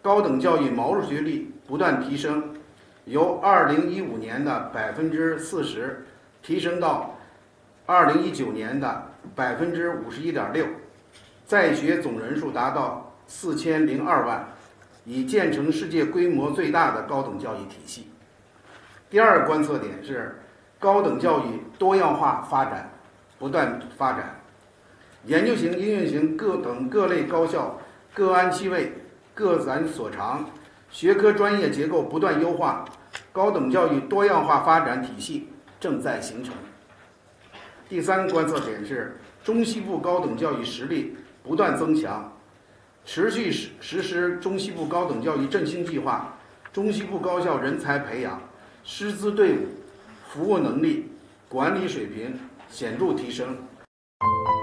高等教育毛入学率不断提升，由2015年的40%提升到2019年的51.6%，在学总人数达到4002万，已建成世界规模最大的高等教育体系。第二个观测点是高等教育多样化发展不断发展，研究型、应用型各类高校各安其位，各展所长，学科专业结构不断优化，高等教育多样化发展体系正在形成。第三个观测点是中西部高等教育实力不断增强，持续实施中西部高等教育振兴计划，中西部高校人才培养、师资队伍、服务能力、管理水平显著提升。